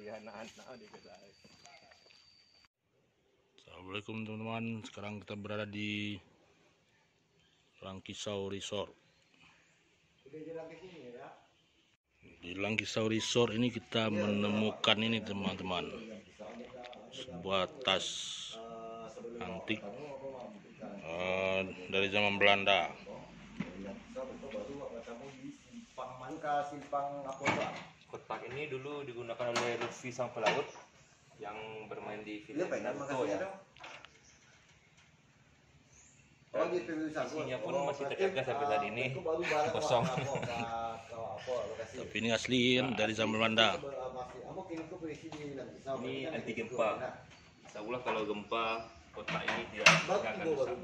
Assalamualaikum teman-teman. Sekarang kita berada di Langkisau Resort. Di Langkisau Resort ini kita menemukan ini teman-teman, sebuah tas antik dari zaman Belanda. Kotak ini dulu digunakan oleh Lutfi sang pelaut yang bermain di film Naruto ya. Isinya pun masih terjaga sampai saat ini, kosong. Tapi ini asli dari zaman Belanda. Ini anti gempa. Insyaallah kalau gempa kotak ini tidak akan rusak.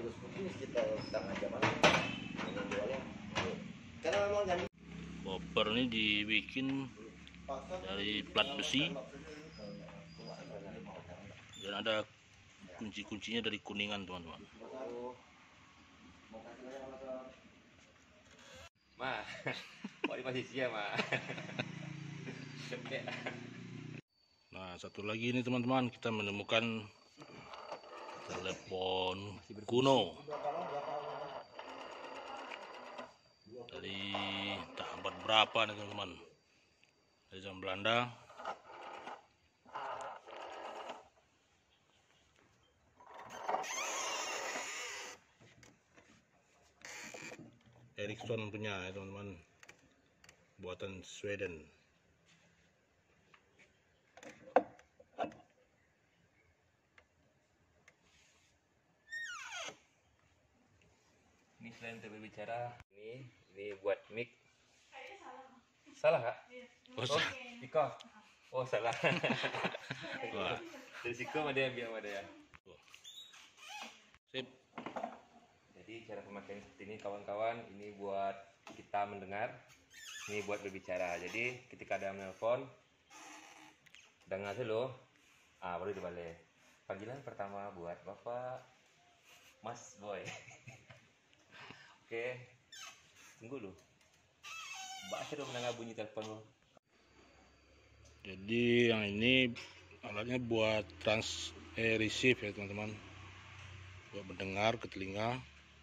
Koper ini dibikin dari plat besi dan ada kunci-kuncinya dari kuningan teman-teman. Ma, kok di posisi ya, Ma? Nah, satu lagi ini teman-teman, kita menemukan telepon kuno dari abad berapa nih teman-teman, dari zaman Belanda. Ericsson punya ya teman-teman, buatan Sweden. Ini selain untuk berbicara, ini buat mic. Salah kak? Oh, Iko. Oh salah. Wah. Dari Siko ada yang bilang ada ya. Sip. Jadi cara pemakaian seperti ini kawan-kawan, ini buat kita mendengar, ini buat berbicara. Jadi ketika ada yang menelpon, dengar dulu, baru dibalik. Panggilan pertama buat Bapak Mas Boy. Oke, tunggu lu. Baca dong mendengar bunyi telepon lu. Jadi yang ini alatnya buat receive ya teman-teman, buat mendengar ke telinga.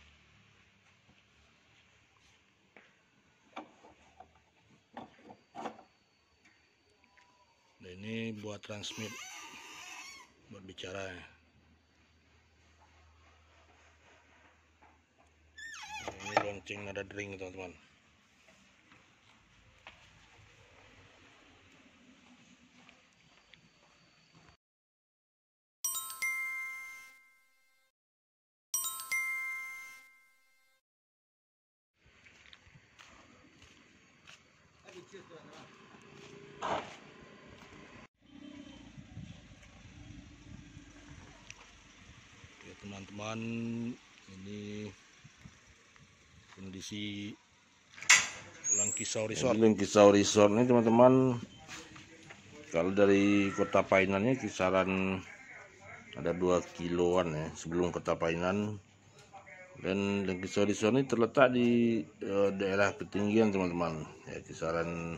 Dan ini buat transmit, buat bicara ya. Ini lonceng ada dering teman-teman. Oke teman-teman, ini kondisi Langkisau Resort. Langkisau Resort ini teman-teman, kalau dari Kota Painannya kisaran ada 2 kiloan ya sebelum Kota Painan. Dan Langkisau Resort ini terletak di daerah ketinggian teman-teman ya, kisaran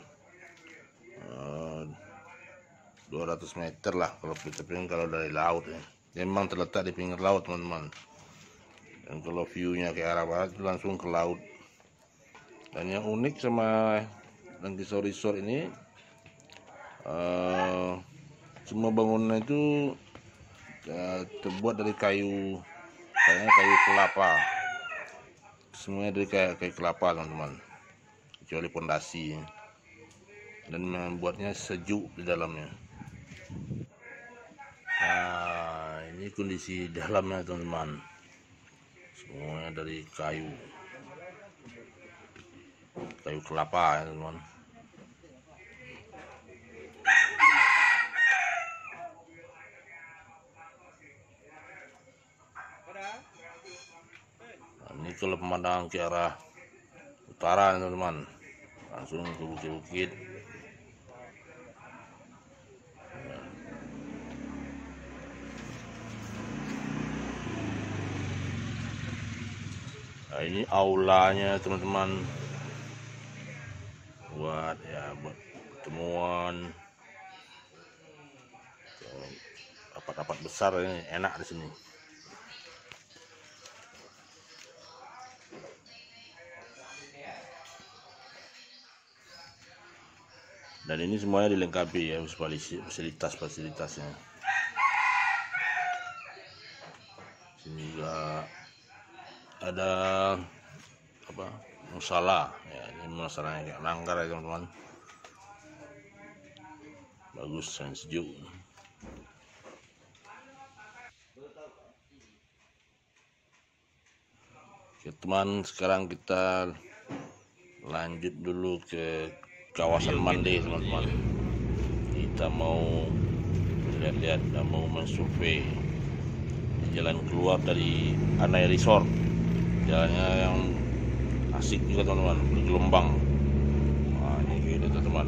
200 meter lah kalau kita pengen, kalau dari laut ya. Memang terletak di pinggir laut teman-teman. Dan kalau view-nya ke arah barat itu langsung ke laut. Dan yang unik sama Langkisau Resort ini, semua bangunan itu terbuat dari kayu, kayaknya kayu kelapa. Semuanya dari kayu kelapa teman-teman, kecuali pondasi. Dan membuatnya sejuk di dalamnya. Nah, ini kondisi dalamnya teman-teman, semuanya dari kayu kelapa ya teman-teman. Nah, ini kalau pemandangan ke arah utara teman-teman, langsung ke bukit-bukit. Nah, ini aulanya teman-teman, buat pertemuan, rapat-rapat besar ini enak di sini. Dan ini semuanya dilengkapi ya fasilitasnya. Sini juga ada apa? Musala ya, ini musalanya kayak langgar ya teman-teman. Bagus dan sejuk. Oke teman, sekarang kita lanjut dulu ke kawasan Mande teman-teman. Kita mau lihat-lihat dan mau mensurvei jalan keluar dari Anai Resort. Jalannya yang asik juga teman-teman, bergelombang. Nah, ini gitu teman-teman.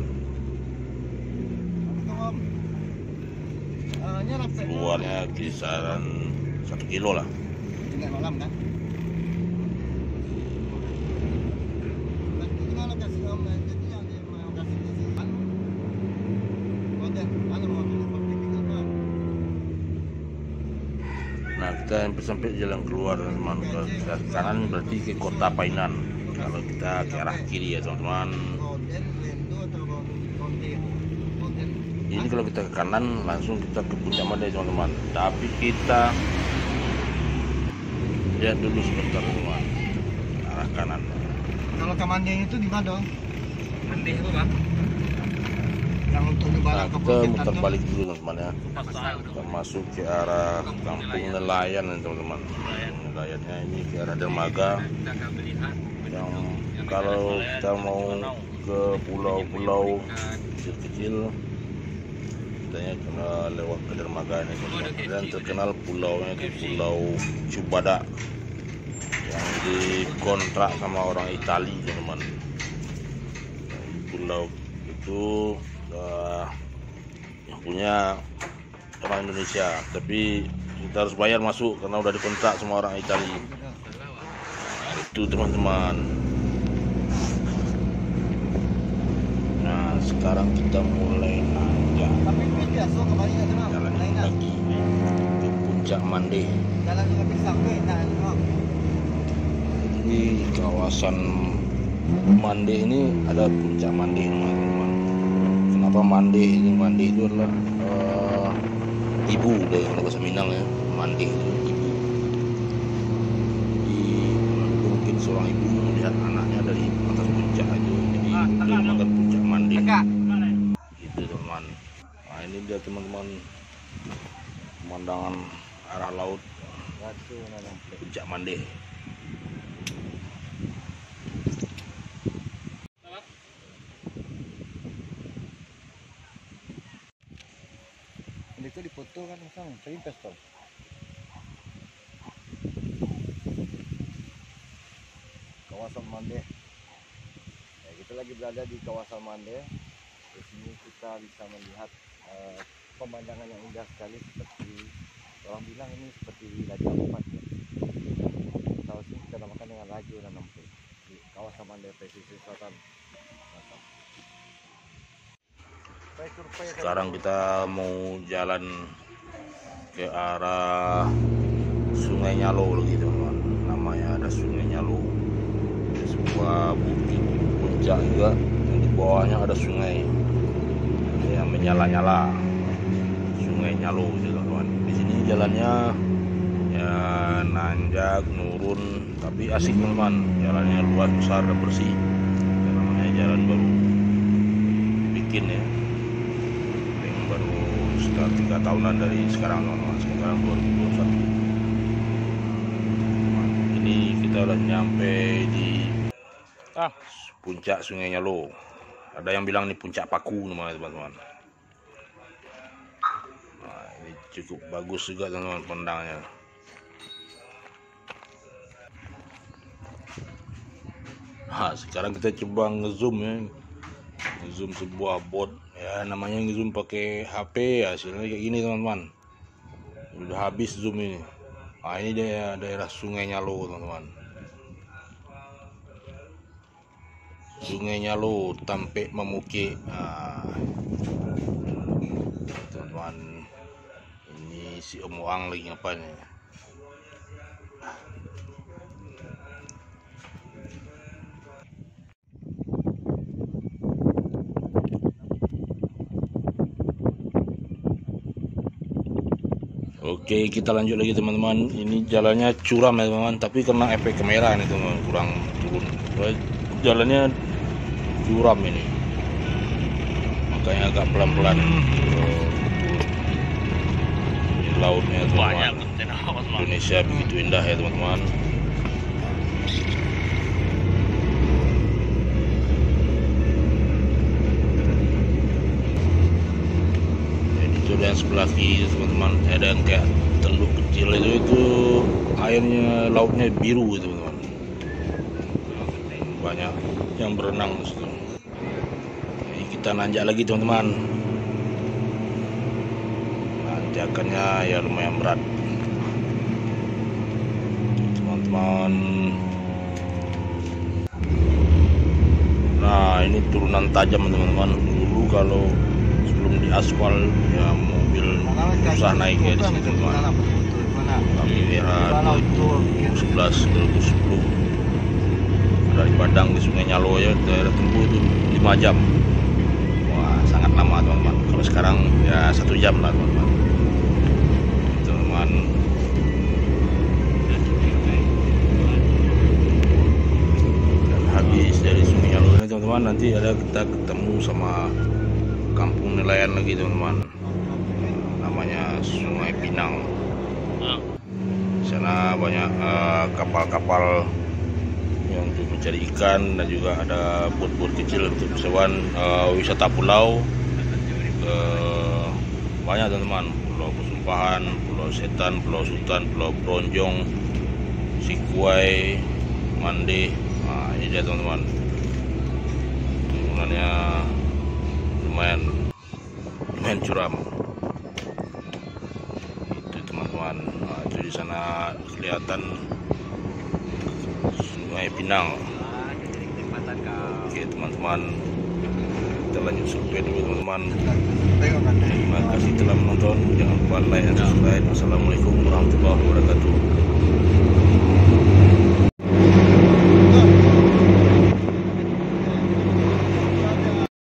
Keluarnya kisaran 1 kilo lah. Tengah malam kan? Nah, kita sampai jalan keluar teman-teman. Ke kanan berarti ke Kota Painan. Kalau kita ke arah kiri ya teman-teman. Ini kalau kita ke kanan langsung kita ke Puncak Mande teman-teman. Tapi kita lihat dulu sebentar teman-teman. Arah kanan. Kalau ke Mande itu di mana dong? Mande itu bang? Yang untuk Nah, barang ke kita Pontianak muter tuh. balik dulu teman-teman ya. Kita masuk ke arah Kampung Nelayan teman-teman. Nelayannya ini ke arah dermaga. Yang kalau kita mau ke pulau-pulau kecil-kecil, kitanya kena lewat ke dermaga ini teman-teman. Dan terkenal pulaunya itu Pulau Cubada yang dikontrak sama orang Itali teman-teman. Pulau itu yang punya orang Indonesia, tapi kita harus bayar masuk karena udah dikontrak sama orang Itali. Nah, itu teman-teman. Nah, sekarang kita mulai nanjak Tapi biasa kembali ke sana. jalan Lain kan? lagi ke Puncak Mande. Jalan dengan pisang ke tak ada. Di kawasan Mande ini ada Puncak Mande teman-teman. Kenapa Mande ini? Mande itu adalah ibu dari bahasa Minang ya. Mande itu ibu. Jadi mungkin seorang ibu melihat anaknya dari atas puncak itu, jadi dinamakan Puncak Mande. Gitu teman. Nah ini dia teman-teman, pemandangan arah laut Puncak Mande. Itu dipoto kan langsung serintas tol. Kawasan Mande. Ya, kita lagi berada di kawasan Mande. Di sini kita bisa melihat pemandangan yang indah sekali, seperti orang bilang ini seperti Raja Ampat ya. Tahu sini kita namakan dengan Raja Nanampu di kawasan Mande pesisir selatan. Sekarang kita mau jalan ke arah Sungai Nyalo lagi teman-teman. Namanya ada Sungai Nyalo. Ada sebuah bukit puncak juga yang di bawahnya ada sungai yang menyala-nyala. Sungai Nyalo gitu teman-teman. Di sini jalannya ya nanjak nurun tapi asik teman-teman. Jalannya luas besar dan bersih. Namanya jalan baru bikin ya. Baru sekitar 3 tahunan dari sekarang teman-teman. Sekarang 2021. Ini kita udah nyampe di puncak Sungai Nyalo. Ada yang bilang ini puncak Paku namanya teman-teman. Nah, ini cukup bagus juga teman-teman pandangnya. Nah, sekarang kita coba ngezoom ya. Ngezoom sebuah bot ya, namanya ngezoom pakai HP, hasilnya kayak gini teman-teman. Udah habis zoom ini. Nah, ini dia daerah Sungai Nyalo teman-teman. Sungai Nyalo Tampek Mamuke. Nah, teman-teman, ini si Om Wang lagi ngapain nih? Oke, kita lanjut lagi teman-teman. Ini jalannya curam ya teman-teman, tapi karena efek kamera nih teman-teman kurang turun. Jalannya curam ini, makanya agak pelan-pelan. Lautnya teman-teman, Indonesia begitu indah ya teman-teman. Dan sebelah kiri teman-teman ada yang kayak teluk kecil itu airnya, lautnya biru teman-teman, banyak yang berenang di situ. Jadi kita nanjak lagi teman-teman, nanjakannya ya lumayan berat teman-teman. Nah ini turunan tajam teman-teman. Dulu kalau sebelum di aspal ya mobil susah naik ya di sini teman-teman. Kami era 2011 2010 dari Padang di Sungai Nyalo ya daerah tempuh itu 5 jam. Wah sangat lama teman-teman. Kalau sekarang ya 1 jam lah teman-teman. Dan habis dari Sungai Nyalo ini teman-teman, nanti ada kita ketemu sama kampung nelayan lagi teman-teman, namanya Sungai Pinang. Di sana banyak kapal-kapal yang untuk mencari ikan, dan juga ada bot-bot kecil untuk sewan wisata pulau. Banyak teman-teman, Pulau Kesumpahan, Pulau Setan, Pulau Sultan, Pulau Bronjong, Sikuai, Mande. Nah ini dia teman-teman, turunannya lumayan curam itu teman-teman. Nah, itu di sana kelihatan Sungai Pinang. Oke teman-teman, kita lanjut sampai dulu teman-teman. Terima kasih telah menonton, jangan lupa like dan subscribe. Assalamualaikum warahmatullahi wabarakatuh.